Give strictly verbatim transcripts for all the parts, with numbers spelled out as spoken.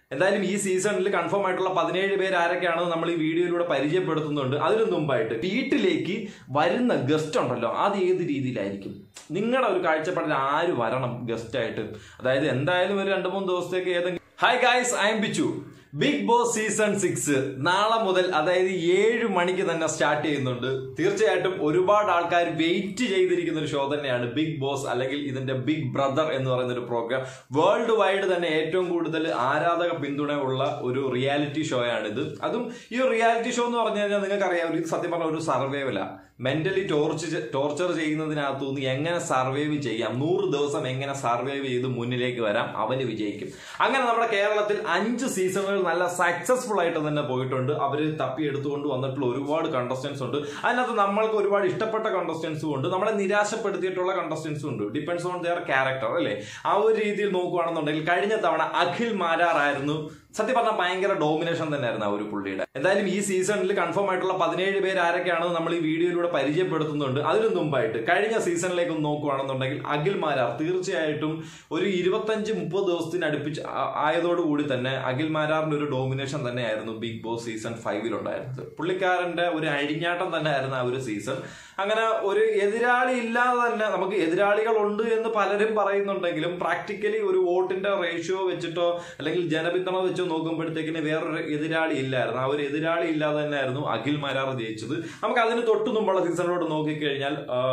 എന്തായാലും ഈ സീസണിൽ കൺഫേം ആയിട്ടുള്ള പതിനേഴ് പേര് ആരൊക്കെയാണെന്ന് നമ്മൾ ഈ വീഡിയോയിലൂടെ പരിചയപ്പെടുത്തുന്നുണ്ട്. അതിനു മുമ്പായിട്ട് വീട്ടിലേക്ക് വരുന്ന ഗസ്റ്റ് ഉണ്ടല്ലോ, അത് ഏത് രീതിയിലായിരിക്കും? നിങ്ങളുടെ ഒരു കാഴ്ചപ്പാടിൽ ആര് വരണം ഗസ്റ്റ് ആയിട്ട്? അതായത് എന്തായാലും ഒരു രണ്ടു മൂന്ന് ദിവസത്തേക്ക് ഏതെങ്കിലും. Hi guys, I am Bichu. Big Boss season six നാളെ മുതൽ, അതായത് ഏഴ് മണിക്ക് തന്നെ സ്റ്റാർട്ട് ചെയ്യുന്നുണ്ട്. തീർച്ചയായിട്ടും ഒരുപാട് ആൾക്കാർ വെയിറ്റ് ചെയ്തിരിക്കുന്ന ഒരു ഷോ തന്നെയാണ് ബിഗ് ബോസ്, അല്ലെങ്കിൽ ഇതിന്റെ ബിഗ് ബ്രദർ എന്ന് പറയുന്ന ഒരു പ്രോഗ്രാം. വേൾഡ് വൈഡ് തന്നെ ഏറ്റവും കൂടുതൽ ആരാധക പിന്തുണ ഉള്ള ഒരു റിയാലിറ്റി ഷോയാണിത്. അതും ഈ ഒരു റിയാലിറ്റി ഷോ എന്ന് പറഞ്ഞു കഴിഞ്ഞാൽ നിങ്ങൾക്കറിയാം, ഇത് സത്യം പറഞ്ഞ ഒരു സർവൈവല. മെന്റലി ടോർച്ച് ടോർച്ചർ ചെയ്യുന്നതിനകത്തുനിന്ന് എങ്ങനെ സർവൈവ് ചെയ്യാം, നൂറ് ദിവസം എങ്ങനെ സർവൈവ് ചെയ്ത് മുന്നിലേക്ക് വരാം, അവന് വിജയിക്കും. അങ്ങനെ നമ്മുടെ കേരളത്തിൽ അഞ്ച് സീസണുകൾ നല്ല സക്സസ്ഫുൾ ആയിട്ട് തന്നെ പോയിട്ടുണ്ട്. അവര് തപ്പിയെടുത്തുകൊണ്ട് വന്നിട്ടുള്ള ഒരുപാട് കണ്ടസ്റ്റൻസ് ഉണ്ട്. അതിനകത്ത് നമ്മൾക്ക് ഒരുപാട് ഇഷ്ടപ്പെട്ട കണ്ടസ്റ്റൻസും ഉണ്ട്, നമ്മളെ നിരാശപ്പെടുത്തിയിട്ടുള്ള കണ്ടസ്റ്റൻസും ഉണ്ട്. ഡിപ്പെൻഡ്സ് ഓൺ ദെയർ ക്യാരക്ടർ അല്ലേ. ആ ഒരു രീതിയിൽ നോക്കുകയാണെന്നുണ്ടെങ്കിൽ കഴിഞ്ഞ തവണ അഖിൽ മാരാറായിരുന്നു. സത്യം പറഞ്ഞാൽ ഭയങ്കര ഡോമിനേഷൻ തന്നെയായിരുന്നു ആ ഒരു പുള്ളിയുടെ. എന്തായാലും ഈ സീസണിൽ കൺഫേം ആയിട്ടുള്ള പതിനേഴ് പേര് ആരൊക്കെയാണെന്ന് നമ്മൾ ഈ വീഡിയോയിലൂടെ പരിചയപ്പെടുത്തുന്നുണ്ട്. അതിനു മുമ്പായിട്ട് കഴിഞ്ഞ സീസണിലേക്ക് നോക്കുകയാണെന്നുണ്ടെങ്കിൽ അഖിൽ മാരാർ തീർച്ചയായിട്ടും ഒരു ഇരുപത്തഞ്ച് മുപ്പത് ദിവസത്തിന് അടുപ്പിച്ച് ആയതോടുകൂടി തന്നെ അഖിൽ മാരാറിന്റെ ഒരു ഡോമിനേഷൻ തന്നെയായിരുന്നു ബിഗ് ബോസ് സീസൺ ഫൈവിൽ ഉണ്ടായിരുന്നത്. പുള്ളിക്കാരന്റെ ഒരു അഴിഞ്ഞാട്ടം തന്നെയായിരുന്നു ആ ഒരു സീസൺ. അങ്ങനെ ഒരു എതിരാളി ഇല്ലാതെ തന്നെ, നമുക്ക് എതിരാളികൾ ഉണ്ട് എന്ന് പലരും പറയുന്നുണ്ടെങ്കിലും പ്രാക്ടിക്കലി ഒരു വോട്ടിന്റെ റേഷ്യോ വെച്ചിട്ടോ അല്ലെങ്കിൽ ജനപിന്തുണ വെച്ചോ നോക്കുമ്പോഴത്തേക്കിന് വേറൊരു എതിരാളി ഇല്ലായിരുന്നു. ആ ഒരു എതിരാളി ഇല്ലാതെ തന്നെയായിരുന്നു അഖിൽ മാരാർ ജയിച്ചത്. നമുക്ക് അതിന് തൊട്ടു മുമ്പുള്ള സീസണിലോട്ട് നോക്കിക്കഴിഞ്ഞാൽ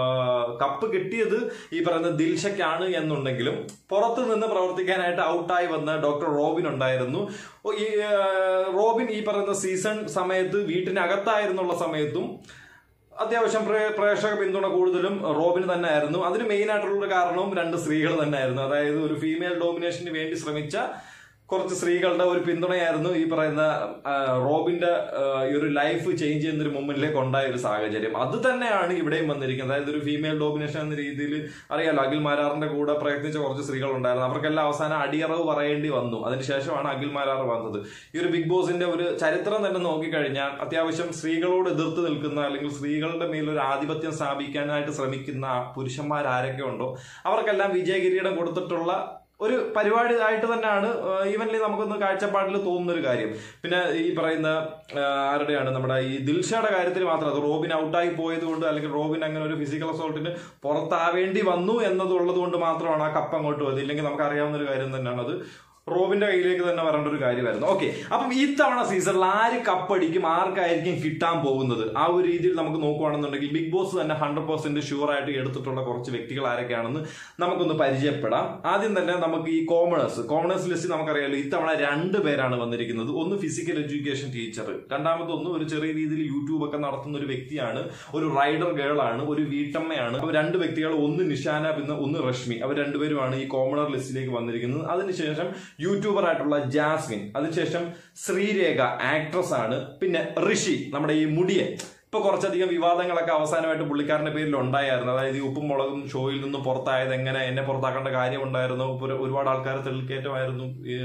കപ്പ് കിട്ടിയത് ഈ പറയുന്ന ദിൽഷയ്ക്കാണ് എന്നുണ്ടെങ്കിലും പുറത്തു നിന്ന് പ്രവർത്തിക്കാനായിട്ട് ഔട്ടായി വന്ന ഡോക്ടർ റോബിൻ ഉണ്ടായിരുന്നു. ഈ റോബിൻ ഈ പറയുന്ന സീസൺ സമയത്ത് വീട്ടിനകത്തായിരുന്നുള്ള സമയത്തും അത്യാവശ്യം പ്രേക്ഷക പിന്തുണ കൂടുതലും റോബിന് തന്നെ ആയിരുന്നു. അതിന് മെയിൻ ആയിട്ടുള്ള കാരണവും രണ്ട് സ്ത്രീകൾ തന്നെ ആയിരുന്നു. അതായത് ഒരു ഫീമെയിൽ ഡോമിനേഷന് വേണ്ടി ശ്രമിച്ച കുറച്ച് സ്ത്രീകളുടെ ഒരു പിന്തുണയായിരുന്നു ഈ പറയുന്ന റോബിന്റെ ഈ ഒരു ലൈഫ് ചേഞ്ച് ചെയ്യുന്ന ഒരു മൊമെന്റിലേക്ക് ഉണ്ടായ ഒരു സാഹചര്യം. അത് തന്നെയാണ് ഇവിടെയും വന്നിരിക്കുന്നത്. അതായത് ഒരു ഫീമെയിൽ ഡോമിനേഷൻ എന്ന രീതിയിൽ അറിയാലോ, അഖിൽ മാരാറിന്റെ കൂടെ പ്രയത്നിച്ച കുറച്ച് സ്ത്രീകൾ ഉണ്ടായിരുന്നു. അവർക്കെല്ലാം അവസാനം അടിയറവ് പറയേണ്ടി വന്നു. അതിനുശേഷമാണ് അഖിൽ മാരാർ വന്നത്. ഈ ഒരു ബിഗ് ബോസിന്റെ ഒരു ചരിത്രം തന്നെ നോക്കിക്കഴിഞ്ഞാൽ അത്യാവശ്യം സ്ത്രീകളോട് എതിർത്ത് നിൽക്കുന്ന അല്ലെങ്കിൽ സ്ത്രീകളുടെ മേലൊരു ആധിപത്യം സ്ഥാപിക്കാനായിട്ട് ശ്രമിക്കുന്ന പുരുഷന്മാരാരൊക്കെ ഉണ്ടോ അവർക്കെല്ലാം വിജയകിരീടം കൊടുത്തിട്ടുള്ള ഒരു പരിപാടി ആയിട്ട് തന്നെയാണ് ഈവൻലി നമുക്കൊന്ന് കാഴ്ചപ്പാടിൽ തോന്നുന്ന ഒരു കാര്യം. പിന്നെ ഈ പറയുന്ന ആരുടെയാണ് നമ്മുടെ ഈ ദിൽഷയുടെ കാര്യത്തിൽ മാത്രം അത് റോബിൻ ഔട്ടായി പോയത് കൊണ്ട്, അല്ലെങ്കിൽ റോബിൻ അങ്ങനെ ഒരു ഫിസിക്കൽ അസോൾട്ടിന് പുറത്താവേണ്ടി വന്നു എന്നതുള്ളത് കൊണ്ട് മാത്രമാണ് ആ കപ്പ് അങ്ങോട്ട് പോയത്. ഇല്ലെങ്കിൽ നമുക്ക് അറിയാവുന്ന ഒരു കാര്യം തന്നെയാണ് അത് റോബിന്റെ കയ്യിലേക്ക് തന്നെ വരേണ്ട ഒരു കാര്യമായിരുന്നു. ഓക്കെ, അപ്പം ഈ തവണ സീസണിൽ ആര് കപ്പടിക്കും, ആർക്കായിരിക്കും കിട്ടാൻ പോകുന്നത്, ആ ഒരു രീതിയിൽ നമുക്ക് നോക്കുകയാണെന്നുണ്ടെങ്കിൽ ബിഗ് ബോസ് തന്നെ ഹൺഡ്രഡ് പെർസെന്റ് ഷുവർ ആയിട്ട് എടുത്തിട്ടുള്ള കുറച്ച് വ്യക്തികൾ ആരൊക്കെയാണെന്ന് നമുക്കൊന്ന് പരിചയപ്പെടാം. ആദ്യം തന്നെ നമുക്ക് ഈ കോമണേഴ്സ് കോമണേഴ്സ് ലിസ്റ്റ് നമുക്കറിയാലോ, ഇത്തവണ രണ്ട് പേരാണ് വന്നിരിക്കുന്നത്. ഒന്ന് ഫിസിക്കൽ എഡ്യൂക്കേഷൻ ടീച്ചർ, രണ്ടാമതൊന്ന് ഒരു ചെറിയ രീതിയിൽ യൂട്യൂബ് ഒക്കെ നടത്തുന്ന ഒരു വ്യക്തിയാണ്, ഒരു റൈഡർ ഗേൾ ആണ്, ഒരു വീട്ടമ്മയാണ്. അവർ രണ്ട് വ്യക്തികൾ, ഒന്ന് നിഷാന പിന്നെ ഒന്ന് റഷ്മി, അവർ രണ്ടുപേരുമാണ് ഈ കോമണർ ലിസ്റ്റിലേക്ക് വന്നിരിക്കുന്നത്. അതിനുശേഷം യൂട്യൂബർ ആയിട്ടുള്ള ജാസ്മിൻ, അതിനുശേഷം ശ്രീരേഖ ആക്ട്രസ് ആണ്, പിന്നെ ഋഷി നമ്മുടെ ഈ മുടിയൻ. ഇപ്പൊ കുറച്ചധികം വിവാദങ്ങളൊക്കെ അവസാനമായിട്ട് പുള്ളിക്കാരന്റെ പേരിൽ ഉണ്ടായിരുന്നു. അതായത് ഈ ഉപ്പും മുളകും ഷോയിൽ നിന്നും പുറത്തായത് എങ്ങനെ, എന്നെ പുറത്താക്കേണ്ട കാര്യം ഉണ്ടായിരുന്നു, ഒരുപാട് ആൾക്കാർ തെളിക്കേറ്റമായിരുന്നു ഈ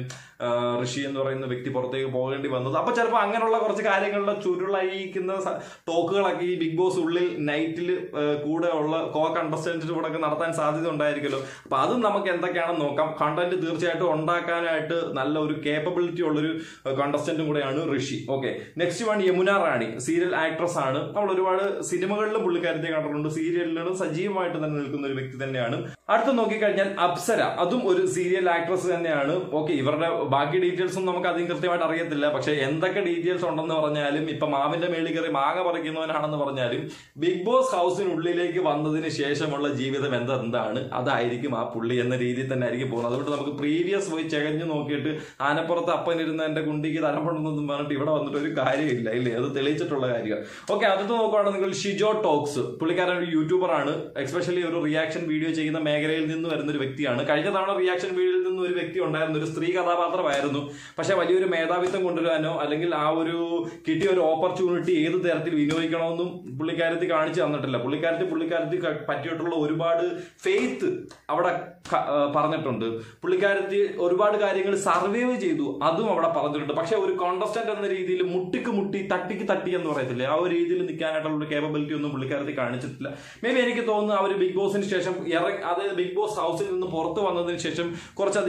ഋഷി എന്ന് പറയുന്ന വ്യക്തി പുറത്തേക്ക് പോകേണ്ടി വന്നത്. അപ്പൊ ചിലപ്പോൾ അങ്ങനെയുള്ള കുറച്ച് കാര്യങ്ങളുടെ ചുരുളഴിക്കുന്ന ടോക്കുകളൊക്കെ ഈ ബിഗ് ബോസ് ഉള്ളിൽ നൈറ്റിൽ കൂടെ ഉള്ള കോ കണ്ടസ്റ്റന്റിന്റെ കൂടെ ഒക്കെ നടത്താൻ സാധ്യത ഉണ്ടായിരിക്കുമല്ലോ. അപ്പൊ അതും നമുക്ക് എന്തൊക്കെയാണെന്ന് നോക്കാം. കണ്ടന്റ് തീർച്ചയായിട്ടും ഉണ്ടാക്കാനായിട്ട് നല്ല ഒരു കേപ്പബിലിറ്റി ഉള്ളൊരു കണ്ടസ്റ്റന്റും കൂടെയാണ് Rishi. Okay, next one Yamuna Rani, serial actress ആണ്. നമ്മൾ ഒരുപാട് സിനിമകളിലും പുള്ളിക്കാരത്തെ കണ്ടിട്ടുണ്ട്, സീരിയലിലും സജീവമായിട്ട് തന്നെ നിൽക്കുന്ന ഒരു വ്യക്തി തന്നെയാണ്. അടുത്ത് നോക്കിക്കഴിഞ്ഞാൽ അപ്സര, അതും ഒരു സീരിയൽ ആക്ട്രസ് തന്നെയാണ്. ഓക്കെ, ഇവരുടെ ബാക്കി ഡീറ്റെയിൽസും നമുക്ക് അധികം കൃത്യമായിട്ട് അറിയത്തില്ല. പക്ഷെ എന്തൊക്കെ ഡീറ്റെയിൽസ് ഉണ്ടെന്ന് പറഞ്ഞാലും, ഇപ്പൊ മാവിന്റെ മേളിൽ കയറി മാങ്ങ പറിക്കുന്നവനാണെന്ന് പറഞ്ഞാലും, ബിഗ് ബോസ് ഹൗസിനുള്ളിലേക്ക് വന്നതിന് ശേഷമുള്ള ജീവിതം എന്താണ് അതായിരിക്കും ആ പുള്ളി എന്ന രീതിയിൽ തന്നെ ആയിരിക്കും പോകുന്നത്. അതുകൊണ്ട് നമുക്ക് പ്രീവിയസ് പോയി ചെകഞ്ഞു നോക്കിയിട്ട് ആനപ്പുറത്ത് അപ്പനിരുന്ന എന്റെ കുണ്ടിക്ക് തലമുണ്ടെന്നൊന്നും പറഞ്ഞിട്ട് ഇവിടെ വന്നിട്ട് ഒരു കാര്യമില്ല, ഇല്ലേ? അത് തെളിയിച്ചിട്ടുള്ള കാര്യമാണ്. ഓക്കെ, അടുത്ത് നോക്കുകയാണെങ്കിൽ ഷിജോ ടോക്സ്, പുള്ളിക്കാരൻ ഒരു യൂട്യൂബർ ആണ്. എക്സ്പെഷ്യലി ഒരു റിയാക്ഷൻ വീഡിയോ ചെയ്യുന്ന മേഖലയിൽ നിന്ന് വരുന്ന ഒരു വ്യക്തിയാണ്. കഴിഞ്ഞ തവണ റിയാക്ഷൻ വീഡിയോയിൽ നിന്ന് ഒരു വ്യക്തി ഉണ്ടായിരുന്നു, ഒരു സ്ത്രീ കഥാപാത്രമായിരുന്നു. പക്ഷെ വലിയൊരു മേധാവിത്വം കൊണ്ടുവരാനോ അല്ലെങ്കിൽ ആ ഒരു കിട്ടിയ ഒരു ഓപ്പർച്യൂണിറ്റി ഏത് തരത്തിൽ വിനിയോഗിക്കണമെന്നും പുള്ളിക്കാരത്തി കാണിച്ചു തന്നിട്ടില്ല. പുള്ളിക്കാരത്തി പുള്ളിക്കാരത്തി പറ്റിയിട്ടുള്ള ഒരുപാട് ഫെയ്ത്ത് അവിടെ പറഞ്ഞിട്ടുണ്ട്. പുള്ളിക്കാരത്തി ഒരുപാട് കാര്യങ്ങൾ സർവൈവ് ചെയ്തു, അതും അവിടെ പറഞ്ഞിട്ടുണ്ട്. പക്ഷെ ഒരു കോണ്ടസ്റ്റന്റ് എന്ന രീതിയിൽ മുട്ടിക്ക് മുട്ടി തട്ടിക്ക് തട്ടി എന്ന് പറയത്തില്ലേ, ആ ഒരു രീതിയിൽ നിൽക്കാനായിട്ടുള്ള ഒരു കേപ്പബിലിറ്റി ഒന്നും പുള്ളിക്കാരത്തി കാണിച്ചിട്ടില്ല. മേ ബി എനിക്ക് തോന്നുന്നു അവർ ബിഗ് ബോസിന് ശേഷം ഇറങ്ങി, അതായത് ബിഗ് ബോസ് ഹൗസിൽ നിന്ന് പുറത്ത് വന്നതിന് ശേഷം കുറച്ചധികം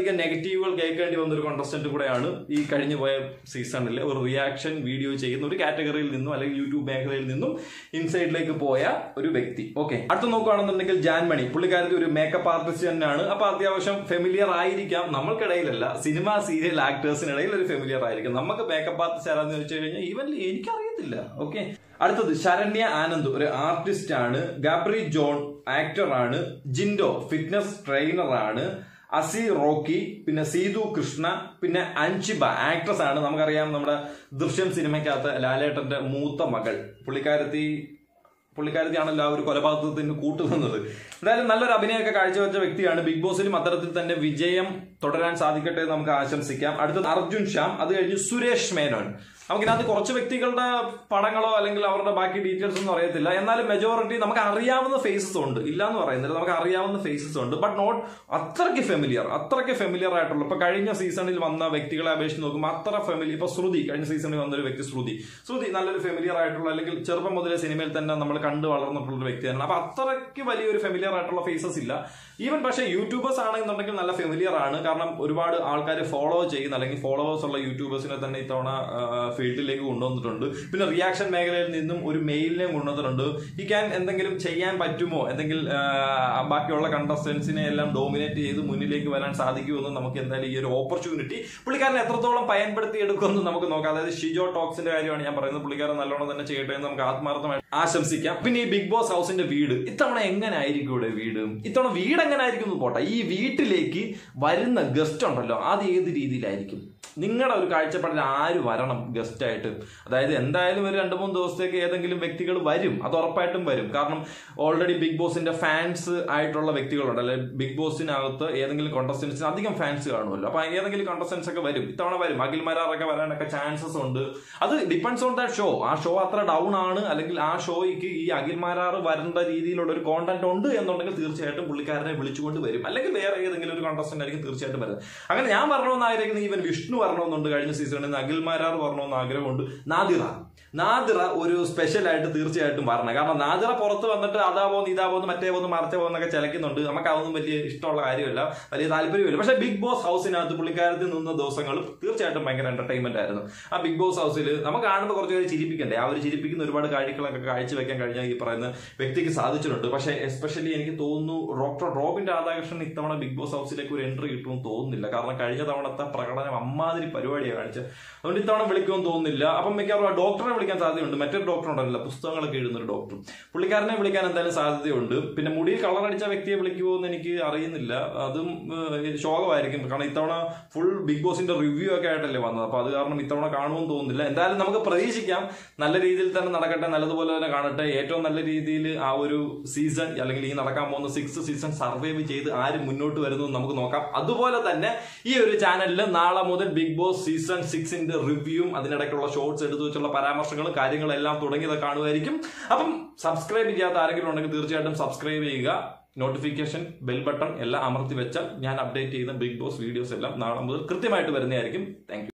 വളരെയധികം നെഗറ്റീവുകൾ കേൾക്കേണ്ടി വന്ന ഒരു കോണ്ടസ്റ്റന്റ് കൂടെയാണ് ഈ കഴിഞ്ഞു പോയ സീസണിലെ ഒരു റിയാക്ഷൻ വീഡിയോ ചെയ്യുന്ന ഒരു കാറ്റഗറിയിൽ നിന്നും അല്ലെങ്കിൽ യൂട്യൂബ് മേഖലയിൽ നിന്നും ഇൻസൈഡിലേക്ക് പോയ ഒരു വ്യക്തി. ഓക്കെ, അടുത്ത് നോക്കുകയാണെന്നുണ്ടെങ്കിൽ ജാൻമണി. പുള്ളിക്കാരത്തി ഒരു മേക്കപ്പ് ആർട്ടിസ്റ്റ് തന്നെയാണ്. അപ്പൊ അത്യാവശ്യം ഫെമിലിയർ ആയിരിക്കാം, നമ്മൾക്കിടയിലല്ല, സിനിമ സീരിയൽ ആക്ടേഴ്സിനിടയിൽ ഒരു ഫെമിലിയർ ആയിരിക്കും. നമുക്ക് മേക്കപ്പ് ആർട്ടിസ്റ്റ് ആരാന്ന് ചോദിച്ചു കഴിഞ്ഞാൽ ഈവൻ എനിക്കറിയത്തില്ല. ഓക്കെ, അടുത്തത് ശരണ്യ ആനന്ദ്, ഒരു ആർട്ടിസ്റ്റ് ആണ്. ഗാബ്രി ജോൺ ആക്ടർ ആണ്. ജിൻഡോ ഫിറ്റ്നസ് ട്രെയിനർ ആണ്. അസി റോക്കി, പിന്നെ സീതു കൃഷ്ണ, പിന്നെ അൻഷിബ ആക്ട്രസ് ആണ്. നമുക്കറിയാം നമ്മുടെ ദൃശ്യം സിനിമയ്ക്കകത്ത് ലാലേട്ടന്റെ മൂത്ത മകൾ. പുള്ളിക്കാരത്തി പുള്ളിക്കാരത്തിയാണല്ലോ ആ ഒരു കൊലപാതകത്തിന് കൂട്ടുനിന്നത്. എന്തായാലും നല്ലൊരു അഭിനയമൊക്കെ കാഴ്ചവെച്ച വ്യക്തിയാണ്. ബിഗ് ബോസിലും അത്തരത്തിൽ തന്നെ വിജയം തുടരാൻ സാധിക്കട്ടെ എന്ന് നമുക്ക് ആശംസിക്കാം. അടുത്തത് അർജുൻ ശ്യാം, അത് കഴിഞ്ഞ് സുരേഷ് മേനോൻ. നമുക്കിനകത്ത് കുറച്ച് വ്യക്തികളുടെ പടങ്ങളോ അല്ലെങ്കിൽ അവരുടെ ബാക്കി ഡീറ്റെയിൽസ് ഒന്നും അറിയത്തില്ല. എന്നാലും മെജോറിറ്റി നമുക്ക് അറിയാവുന്ന ഫേസസ് ഉണ്ട്, ഇല്ല എന്ന് പറയുന്നില്ല, നമുക്ക് അറിയാവുന്ന ഫേസസ് ഉണ്ട്. ബട്ട് നോട്ട് അത്രയ്ക്ക് ഫെമിലിയർ അത്രയ്ക്ക് ഫെമിലിയർ ആയിട്ടുള്ള. ഇപ്പൊ കഴിഞ്ഞ സീസണിൽ വന്ന വ്യക്തികളെ അപേക്ഷിച്ച് നോക്കുമ്പോൾ അത്ര ഫെമിലിയർ. ഇപ്പൊ ശ്രുതി, കഴിഞ്ഞ സീസണിൽ വന്നൊരു വ്യക്തി ശ്രുതി ശ്രുതി നല്ലൊരു ഫെമിലിയർ ആയിട്ടുള്ള, അല്ലെങ്കിൽ ചെറുപ്പം മുതലേ സിനിമയിൽ തന്നെ നമ്മൾ കണ്ടു വളർന്നിട്ടുള്ള ഒരു വ്യക്തിയാണ്. അപ്പൊ അത്രയ്ക്ക് വലിയൊരു ഫെമിലിയർ ആയിട്ടുള്ള ഫേസസ് ഇല്ല. ഈവൻ പക്ഷേ യൂട്യൂബേഴ്സ് ആണെന്നുണ്ടെങ്കിൽ നല്ല ഫെമിലിയർ ആണ്. കാരണം ഒരുപാട് ആൾക്കാർ ഫോളോ ചെയ്യുന്ന അല്ലെങ്കിൽ ഫോളോവേഴ്സ് ഉള്ള യൂട്യൂബേഴ്സിനെ തന്നെ ഇത്തവണ ഫീൽഡിലേക്ക് കൊണ്ടുവന്നിട്ടുണ്ട്. പിന്നെ റിയാക്ഷൻ മേഖലയിൽ നിന്നും ഒരു മെയിലിനെ കൊണ്ടുവന്നിട്ടുണ്ട്. ഈ ക്യാൻ എന്തെങ്കിലും ചെയ്യാൻ പറ്റുമോ, എന്തെങ്കിലും ബാക്കിയുള്ള കണ്ടസ്റ്റൻസിനെ എല്ലാം ഡോമിനേറ്റ് ചെയ്ത് മുന്നിലേക്ക് വരാൻ സാധിക്കുമെന്ന് നമുക്ക് എന്തായാലും ഈ ഒരു ഓപ്പർച്യൂണിറ്റി പുള്ളിക്കാരൻ എത്രത്തോളം പയൻപെടുത്തി എടുക്കുമെന്ന് നമുക്ക് നോക്കാം. അതായത് ഷിജോ ടോക്സിന്റെ കാര്യമാണ് ഞാൻ പറയുന്നത്. പുള്ളിക്കാരൻ നല്ലോണം തന്നെ ചെയ്യട്ടെ എന്ന് നമുക്ക് ആത്മാർത്ഥമായി ആശംസിക്കാം. പിന്നെ ഈ ബിഗ് ബോസ് ഹൗസിന്റെ വീട് ഇത്തവണ എങ്ങനെ ആയിരിക്കും ഇവിടെ വീട് ഇത്തവണ വീട് എങ്ങനെ ആയിരിക്കും പോട്ടെ, ഈ വീട്ടിലേക്ക് വരുന്ന ഗസ്റ്റ് ഉണ്ടല്ലോ അത് ഏത് രീതിയിലായിരിക്കും? നിങ്ങളുടെ ഒരു കാഴ്ചപ്പാടിൽ ആര് വരണം ഗസ്റ്റ് ആയിട്ട്? അതായത് എന്തായാലും ഒരു രണ്ടു മൂന്ന് ദിവസത്തേക്ക് ഏതെങ്കിലും വ്യക്തികൾ വരും, അത് ഉറപ്പായിട്ടും വരും. കാരണം ഓൾറെഡി ബിഗ് ബോസിന്റെ ഫാൻസ് ആയിട്ടുള്ള വ്യക്തികളുണ്ട്, അല്ലെ ബിഗ് ബോസിനകത്ത് ഏതെങ്കിലും കോണ്ടസ്റ്റൻസിന് അധികം ഫാൻസ് കാണുമല്ലോ. അപ്പൊ ഏതെങ്കിലും കോണ്ടസ്റ്റൻസ് ഒക്കെ വരും, ഇത്തവണ വരും. അഖിൽമാരൊക്കെ വരാനൊക്കെ ചാൻസസ് ഉണ്ട്. അത് ഡിപ്പെൻഡ്സ് ഓൺ ദാറ്റ് ഷോ. ആ ഷോ അത്ര ഡൗൺ ആണ്, അല്ലെങ്കിൽ ആ ഷോയ്ക്ക് ഈ അഖിൽമാരാർ വരേണ്ട രീതിയിലുള്ള ഒരു കോണ്ടന്റ് ഉണ്ട് എന്നുണ്ടെങ്കിൽ തീർച്ചയായിട്ടും പുള്ളിക്കാരനെ വിളിച്ചുകൊണ്ട് വരും. അല്ലെങ്കിൽ വേറെ ഏതെങ്കിലും ഒരു കോണ്ടസ്റ്റന്റ് ആയിരിക്കും തീർച്ചയായിട്ടും വരുന്നത്. അങ്ങനെ ഞാൻ വരണമെന്ന് ആഗ്രഹിക്കുന്നത് ഈവൻ വിഷ്ണു വരണമെന്നുണ്ട്. കഴിഞ്ഞ സീസണിൽ അഖിൽമാരാർ വരണമെന്ന് ആഗ്രഹമുണ്ട്. നാദിറ നാദിറ ഒരു സ്പെഷ്യൽ ആയിട്ട് തീർച്ചയായിട്ടും വരണം. കാരണം നാദിറ പുറത്ത് വന്നിട്ട് അതാ പോകുന്നു ഇതാ പോകുന്നു മറ്റേ പോകുന്നു മറിച്ച പോകുന്നൊക്കെ ചിലക്കുന്നുണ്ട്. നമുക്ക് അതൊന്നും വലിയ ഇഷ്ടമുള്ള കാര്യമല്ല, വലിയ താല്പര്യമില്ല. പക്ഷേ ബിഗ് ബോസ് ഹൗസിനകത്ത് പുള്ളിക്കാരത്തിൽ നിന്ന ദിവസങ്ങൾ തീർച്ചയായിട്ടും ഭയങ്കര എന്റർടൈൻമെന്റ് ആയിരുന്നു. ആ ബിഗ് ബോസ് ഹൗസിൽ നമുക്ക് കാണുമ്പോൾ കുറച്ച് പേര് ചിരിപ്പിക്കണ്ടേ, ആ ഒരു ചിരിപ്പിക്കുന്ന ഒരുപാട് കാഴ്ചകളൊക്കെ കാഴ്ചവെക്കാൻ കഴിഞ്ഞാൽ ഈ പറയുന്ന വ്യക്തിക്ക് സാധിച്ചിട്ടുണ്ട്. പക്ഷേ എസ്പെഷ്യലി എനിക്ക് തോന്നുന്നു ഡോക്ടർ റോബിൻ രാധാകൃഷ്ണൻ ഇത്തവണ ബിഗ് ബോസ് ഹൗസിലേക്ക് ഒരു എൻട്രി കിട്ടുമെന്ന് തോന്നുന്നില്ല. കാരണം കഴിഞ്ഞ തവണത്തെ പ്രകടനം അമ്മാതിരി പരിപാടിയാണ് കാണിച്ചത്. അതുകൊണ്ട് ഇത്തവണ വിളിക്കുമെന്ന് തോന്നുന്നില്ല. അപ്പം മിക്കവാറും ഡോക്ടറെ വിളിക്കാൻ സാധ്യതയുണ്ട്. മറ്റൊരു ഡോക്ടർ ഉണ്ടല്ലോ, പുസ്തകങ്ങളൊക്കെ എഴുതുന്ന ഒരു ഡോക്ടർ, പുള്ളിക്കാരനെ വിളിക്കാൻ എന്തായാലും സാധ്യതയുണ്ട്. പിന്നെ മുടിയിൽ കളറടിച്ച വ്യക്തിയെ വിളിക്കുമോ എന്ന് എനിക്ക് അറിയുന്നില്ല. അതും ശോകമായിരിക്കും. കാരണം ഇത്തവണ ഫുൾ ബിഗ് ബോസിന്റെ റിവ്യൂ ഒക്കെ ആയിട്ടല്ലേ വന്നത്. അപ്പൊ അത് കാരണം ഇത്തവണ കാണുമെന്ന് തോന്നുന്നില്ല. എന്തായാലും നമുക്ക് പ്രതീക്ഷിക്കാം നല്ല രീതിയിൽ തന്നെ നടക്കട്ടെ, നല്ലതുപോലെ തന്നെ കാണട്ടെ. ഏറ്റവും നല്ല രീതിയിൽ ആ ഒരു സീസൺ അല്ലെങ്കിൽ ഈ നടക്കാൻ പോകുന്ന സിക്സ് സീസൺ സർവൈവ് ചെയ്ത് ആര് മുന്നോട്ട് വരുന്നു നമുക്ക് നോക്കാം. അതുപോലെ തന്നെ ഈ ഒരു ചാനലിൽ നാളെ മുതൽ ബിഗ് ബോസ് സീസൺ സിക്സിന്റെ റിവ്യൂവും അതിനിടയ്ക്കുള്ള ഷോർട്സ് എടുത്തു വെച്ചുള്ള പരാമർശങ്ങളും കാര്യങ്ങളെല്ലാം തുടങ്ങിയത് കാണുമായിരിക്കും. അപ്പം സബ്സ്ക്രൈബ് ചെയ്യാത്ത ആരെങ്കിലും ഉണ്ടെങ്കിൽ തീർച്ചയായിട്ടും സബ്സ്ക്രൈബ് ചെയ്യുക. നോട്ടിഫിക്കേഷൻ ബെൽ ബട്ടൺ എല്ലാം അമർത്തി വെച്ചാൽ ഞാൻ അപ്ഡേറ്റ് ചെയ്യുന്ന ബിഗ് ബോസ് വീഡിയോസ് എല്ലാം നാളെ മുതൽ കൃത്യമായിട്ട് വരുന്നതായിരിക്കും. താങ്ക്